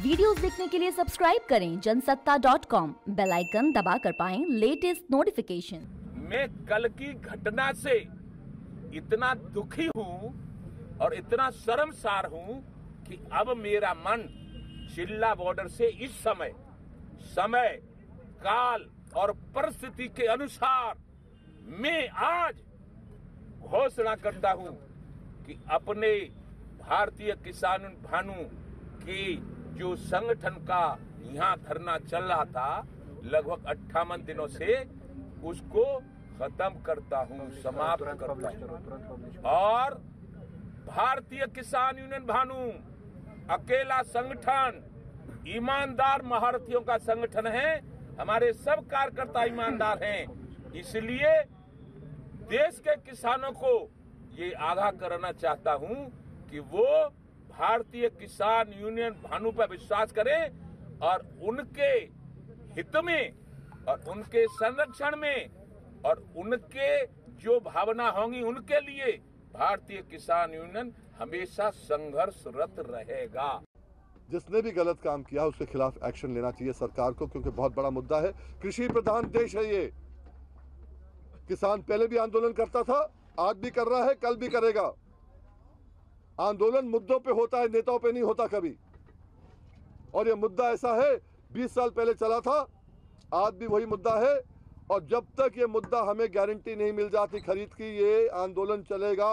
Videos देखने के लिए सब्सक्राइब करें जनसत्ता.com, बेल आइकन दबाकर पाएं लेटेस्ट नोटिफिकेशन। मैं कल की घटना से इतना दुखी हूं और इतना शर्मसार हूं कि अब मेरा मन चिल्ला बॉर्डर से इस समय काल और परिस्थिति के अनुसार मैं आज घोषणा करता हूं कि अपने भारतीय किसान भानु की जो संगठन का यहाँ धरना चल रहा था लगभग 58 दिनों से, उसको खत्म करता हूँ, समाप्त करता हूँ। और भारतीय किसान यूनियन भानु अकेला संगठन, ईमानदार महारथियों का संगठन है। हमारे सब कार्यकर्ता ईमानदार हैं, इसलिए देश के किसानों को ये आगाह करना चाहता हूं कि वो भारतीय किसान यूनियन भानु पर विश्वास करें और उनके हित में और उनके संरक्षण में और उनके जो भावना होंगी उनके लिए भारतीय किसान यूनियन हमेशा संघर्षरत रहेगा। जिसने भी गलत काम किया उसके खिलाफ एक्शन लेना चाहिए सरकार को, क्योंकि बहुत बड़ा मुद्दा है। कृषि प्रधान देश है ये। किसान पहले भी आंदोलन करता था, आज भी कर रहा है, कल भी करेगा। आंदोलन मुद्दों पे होता है, नेताओं पे नहीं होता कभी। और ये मुद्दा ऐसा है 20 साल पहले चला था, आज भी वही मुद्दा है। और जब तक ये मुद्दा हमें गारंटी नहीं मिल जाती खरीद की, ये आंदोलन चलेगा।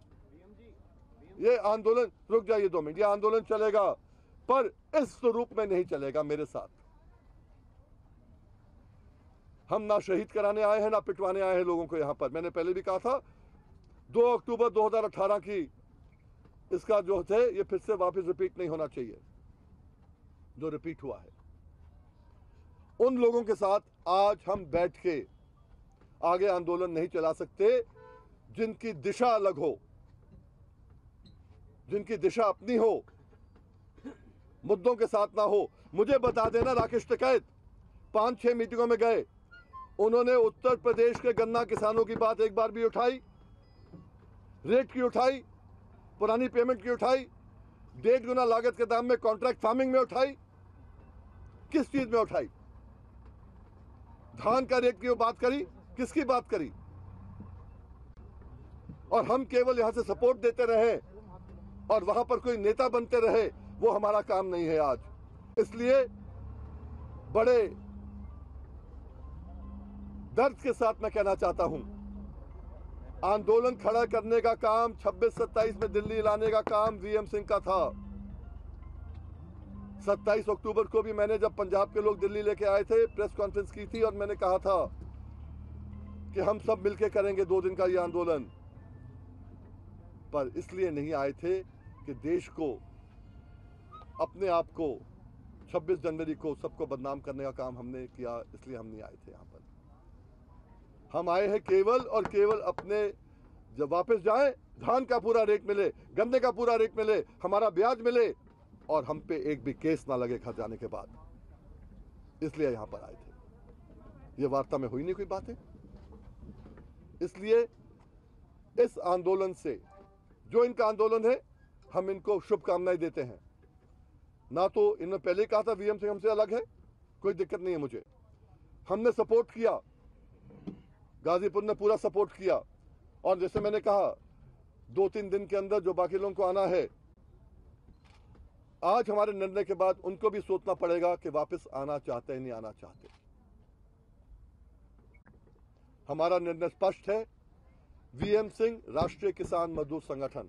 ये आंदोलन, रुक जाइए 2 मिनट, ये आंदोलन चलेगा, पर इस रूप में नहीं चलेगा मेरे साथ। हम ना शहीद कराने आए हैं ना पिटवाने आए हैं लोगों को यहां पर। मैंने पहले भी कहा था 2 अक्टूबर 2018 की इसका जो थे ये फिर से वापस रिपीट नहीं होना चाहिए जो रिपीट हुआ है। उन लोगों के साथ आज हम बैठ के आगे आंदोलन नहीं चला सकते जिनकी दिशा अलग हो, जिनकी दिशा अपनी हो, मुद्दों के साथ ना हो। मुझे बता देना, राकेश टिकैत 5-6 मीटिंगों में गए, उन्होंने उत्तर प्रदेश के गन्ना किसानों की बात एक बार भी उठाई? रेट की उठाई, पुरानी पेमेंट की उठाई, 1.5 गुना लागत के दाम में कॉन्ट्रैक्ट फार्मिंग में उठाई? किस चीज में उठाई? धान का रेट की बात करी? किसकी बात करी? और हम केवल यहां से सपोर्ट देते रहे और वहां पर कोई नेता बनते रहे, वो हमारा काम नहीं है आज। इसलिए बड़े दर्द के साथ मैं कहना चाहता हूं, आंदोलन खड़ा करने का काम 26-27 में दिल्ली लाने का काम वीएम सिंह का था। 27 अक्टूबर को भी मैंने, जब पंजाब के लोग दिल्ली लेके आए थे, प्रेस कॉन्फ्रेंस की थी और मैंने कहा था कि हम सब मिलके करेंगे 2 दिन का ये आंदोलन। पर इसलिए नहीं आए थे कि देश को, अपने आप को 26 जनवरी को सबको बदनाम करने का काम हमने किया, इसलिए हम नहीं आए थे यहां पर। हम आए हैं केवल और केवल अपने, जब वापस जाएं धान का पूरा रेट मिले, गन्ने का पूरा रेट मिले, हमारा ब्याज मिले और हम पे एक भी केस ना लगे घर जाने के बाद, इसलिए यहां पर आए थे। ये वार्ता में हुई नहीं कोई बातें। इसलिए इस आंदोलन से, जो इनका आंदोलन है, हम इनको शुभकामनाएं देते हैं। ना तो इन्होंने पहले कहा था वीएम सिंह हमसे अलग है, कोई दिक्कत नहीं है मुझे। हमने सपोर्ट किया, गाजीपुर ने पूरा सपोर्ट किया। और जैसे मैंने कहा 2-3 दिन के अंदर जो बाकी लोगों को आना है, आज हमारे निर्णय के बाद उनको भी सोचना पड़ेगा कि वापस आना चाहते हैं नहीं आना चाहते। हमारा निर्णय स्पष्ट है। वीएम सिंह राष्ट्रीय किसान मजदूर संगठन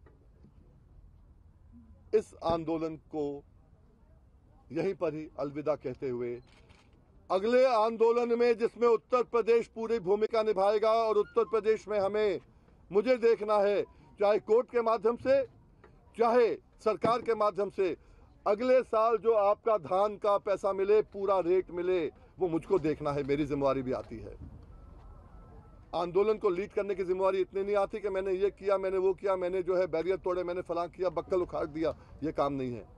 इस आंदोलन को यहीं पर ही अलविदा कहते हुए अगले आंदोलन में, जिसमें उत्तर प्रदेश पूरी भूमिका निभाएगा और उत्तर प्रदेश में हमें, मुझे देखना है, चाहे कोर्ट के माध्यम से चाहे सरकार के माध्यम से, अगले साल जो आपका धान का पैसा मिले, पूरा रेट मिले, वो मुझको देखना है। मेरी जिम्मेवारी भी आती है। आंदोलन को लीड करने की जिम्मेवारी इतनी नहीं आती कि मैंने ये किया, मैंने वो किया, मैंने जो है बैरियर तोड़े, मैंने फलां किया, बक्कल उखाड़ दिया। ये काम नहीं है।